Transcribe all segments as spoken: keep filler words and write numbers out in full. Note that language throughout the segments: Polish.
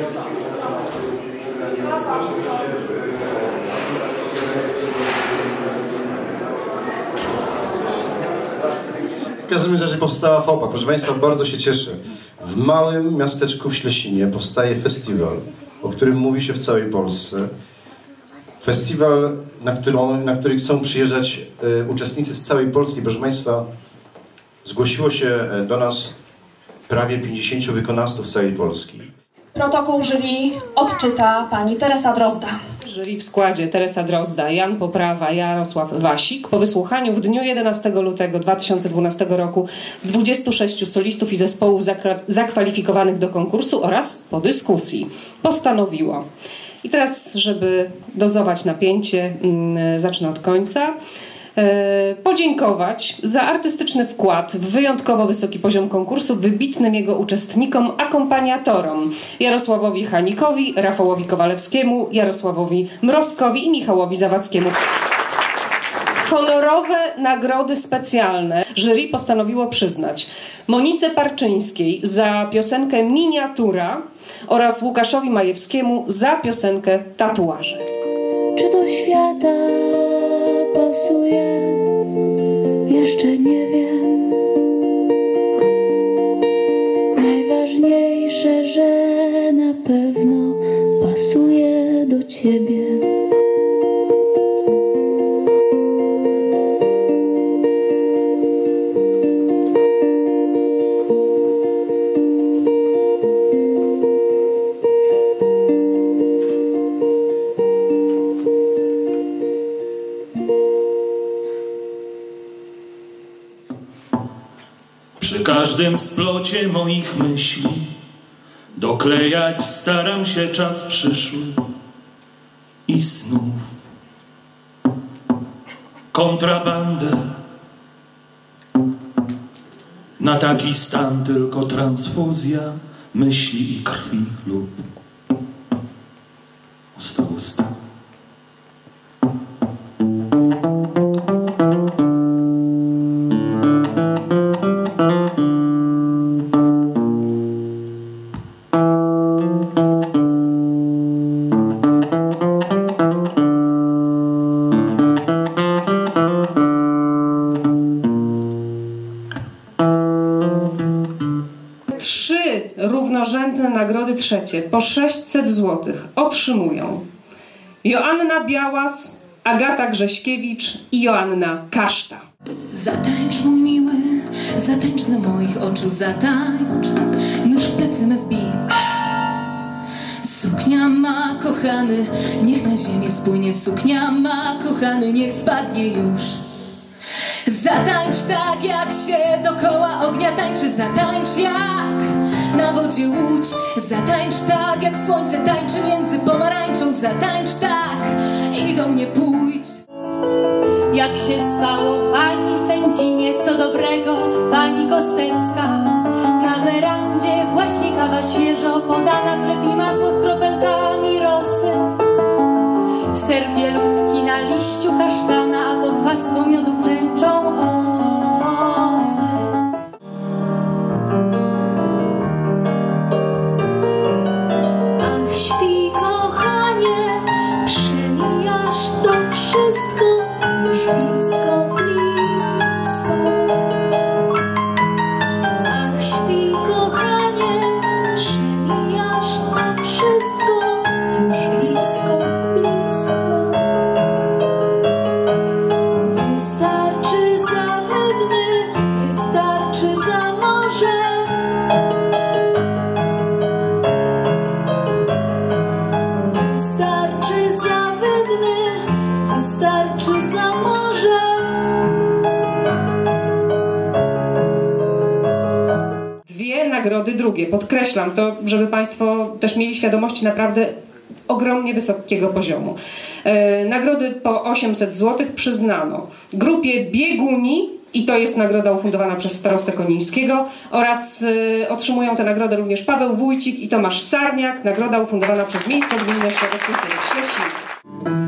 W każdym razie powstała FOPA. Proszę Państwa, bardzo się cieszę. W małym miasteczku w Ślesinie powstaje festiwal, o którym mówi się w całej Polsce. Festiwal, na, którą, na który chcą przyjeżdżać y, uczestnicy z całej Polski. Proszę Państwa, zgłosiło się do nas prawie pięćdziesięciu wykonawców z całej Polski. Protokół jury odczyta pani Teresa Drozda. Jury w składzie Teresa Drozda, Jan Poprawa, Jarosław Wasik. Po wysłuchaniu w dniu jedenastego lutego dwa tysiące dwunastego roku dwudziestu sześciu solistów i zespołów zakwalifikowanych do konkursu oraz po dyskusji postanowiło. I teraz, żeby dozować napięcie, zacznę od końca. Podziękować za artystyczny wkład w wyjątkowo wysoki poziom konkursu wybitnym jego uczestnikom, akompaniatorom Jarosławowi Hanikowi, Rafałowi Kowalewskiemu, Jarosławowi Mrozkowi i Michałowi Zawadzkiemu. Honorowe nagrody specjalne jury postanowiło przyznać Monice Parczyńskiej za piosenkę Miniatura oraz Łukaszowi Majewskiemu za piosenkę Tatuaże. Czy do świata pasuje? Jeszcze nie wiem. Najważniejsze, że na pewno pasuje do ciebie. Przy każdym splocie moich myśli doklejać staram się czas przyszły i snów. Kontrabandę na taki stan tylko transfuzja myśli i krwi lub usta usta. Równorzędne nagrody trzecie po sześćset złotych otrzymują Joanna Białas, Agata Grześkiewicz i Joanna Kaszta. Zatańcz, mój miły, zatańcz na moich oczu, zatańcz, nóż w plecy me wbij. Suknia ma, kochany, niech na ziemię spłynie, suknia ma, kochany, niech spadnie już. Zatańcz tak, jak się dokoła ognia tańczy, zatańcz jak na wodzie łódź, zatańcz tak, jak słońce tańczy między pomarańczą, zatańcz tak i do mnie pójdź. Jak się spało pani sędzinie, co dobrego pani Kostecka. Na werandzie właśnie kawa świeżo podana, chleb i masło z kropelkami rosy. Ser bielutki na liściu kasztana, a pod waską miodu brzęczą osy. Ach, śpi, kochanie, przemijasz to wszystko już blisko, blisko. Ach, śpi, kochanie, przemijasz to wszystko już blisko, blisko. Wystarczy za wydmy, wystarczy za morze. Wystarczy za wydmy, wystarczy za morze. Dwie nagrody drugie, podkreślam to, żeby Państwo też mieli świadomość naprawdę ogromnie wysokiego poziomu. E, nagrody po osiemset złotych przyznano grupie Bieguni, i to jest nagroda ufundowana przez starostę Konińskiego, oraz e, otrzymują tę nagrodę również Paweł Wójcik i Tomasz Sarniak, nagroda ufundowana przez Miejską Gminę Środowską w Ślesinie.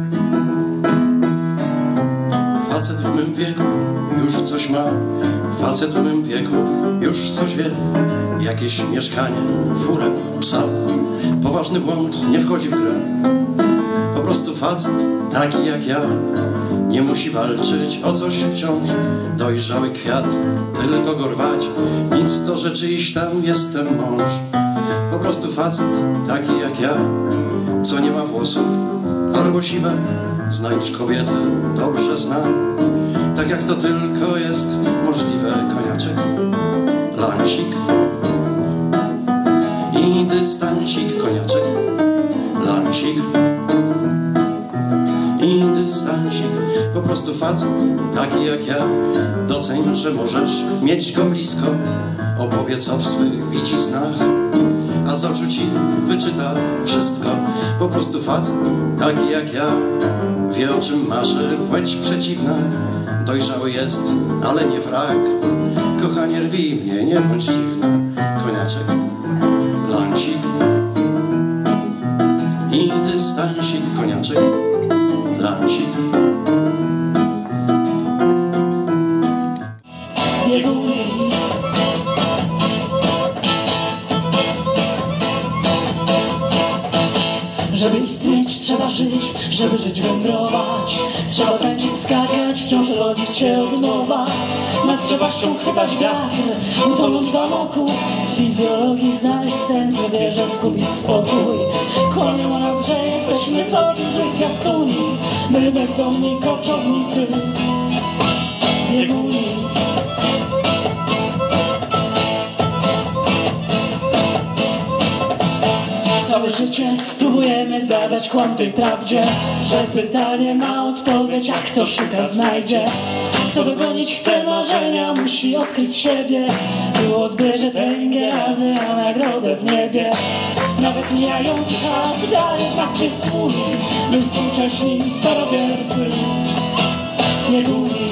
Facet w mym wieku już coś ma, facet Facet w mym wieku już coś wie, jakieś mieszkanie, furę, psa. Poważny błąd nie wchodzi w grę. Po prostu facet taki jak ja nie musi walczyć o coś wciąż. Dojrzały kwiat, tylko go rwać, nic to, że czyjś tam jestem mąż. Po prostu facet taki jak ja, co nie ma włosów albo siwe. Zna już kobiety, dobrze zna, tak jak to tylko jest możliwe. Koniaczek, lansik i dystansik. Koniaczek, lansik i dystansik. Po prostu facet taki jak ja, doceń, że możesz mieć go blisko. Opowie, co w swych widzi snach, a z oczu ci wyczyta wszystko. Po prostu facet taki jak ja, wie o czym marzy płeć przeciwna. Dojrzały jest, ale nie wrak. Kochanie, rwij mnie, nie bądź dziwna. Koniaczek, lansik i dystansik. Koniaczek, lansik. Żeby istnieć, trzeba żyć, żeby żyć, wędrować. Trzeba tańczyć, skakać, wciąż rodzić się od nowa. Nad przepaścią chwytać wiatr, utonąć w amoku. Z fizjologii znaleźć sens, wierzę, zgubić spokój. Kłamią o nas, że jesteśmy to złych zwiastuni. My bezdomni koczownicy, bieguni. Całe życie próbujemy zadać kłam tej prawdzie, że pytanie ma odpowiedź, a kto szuka znajdzie. Kto dogonić chce marzenia, musi odkryć siebie. Było odbierze tęgie razy, a nagrodę w niebie. Nawet mijający czas daje w nas jest twój. My współcześni starowiercy, bieguni.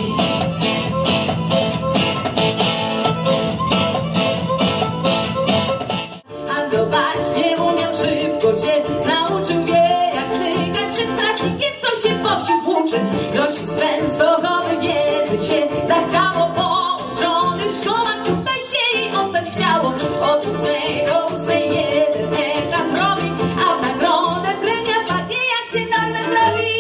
Zachciało po uczonych szkołach, tutaj się jej ostać chciało. Od ósmej do ósmej jeden ekran robi, a w nagrodę premia padnie, jak się normę zrobi.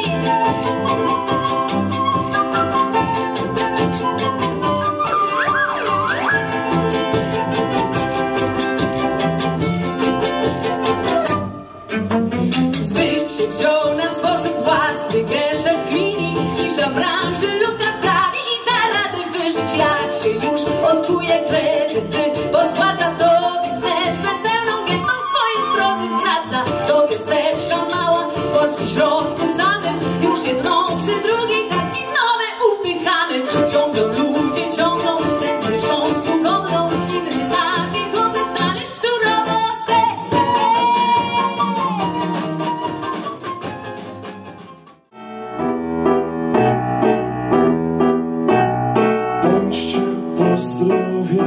Zbyt się wziął na sposób własny, gęsze w kwini, nisza branży lub na sprawie. Jak się już odczuje kredyty, pospłaca to biznesem, pełną gębą swojej strony wraca. To wioseczka mała, w polskim środku samym, już jedną przy drugiej kartki nowe upychamy. Ciągną ludzie, ciągną, ten z ryszą sugodną, inny na piechotę znaleźć tu robotę. Pozdrowień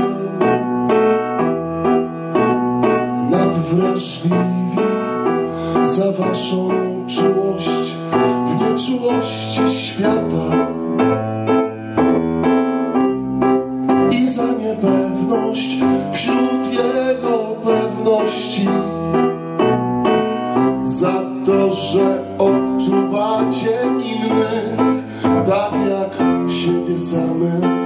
nadwrażliwi za waszą czułość w nieczułości świata i za niepewność wśród jego pewności, za to, że odczuwacie innych tak jak siebie samych.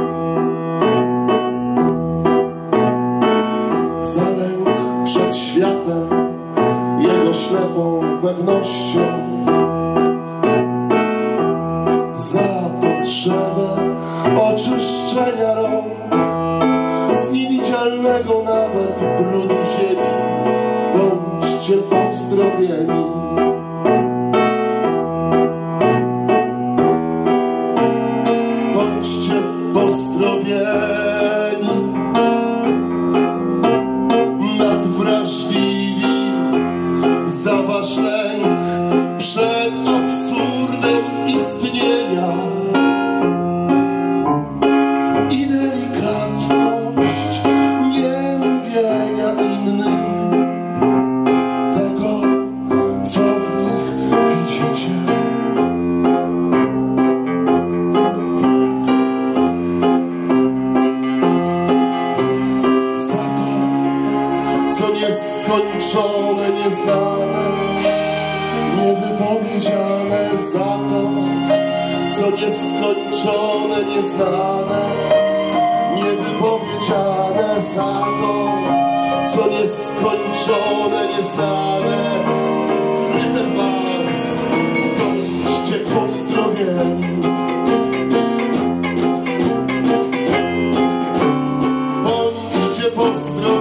Za lęk przed światem, jego ślepą pewnością, za potrzebę oczyszczenia rąk z niewidzialnego nawet brudu ziemi. Bądźcie pozdrowieni. Bądźcie pozdrowieni. Nadwrażliwi za wasz lęk przed absurdem istnienia i delikatność nie mówienia innym tego, co nieskończone, nieznane, niewypowiedziane za to, co nieskończone, nieznane, niewypowiedziane za to, co nieskończone, nieznane. Rytem was, bądźcie pozdrowieni. Bądźcie pozdrowieni.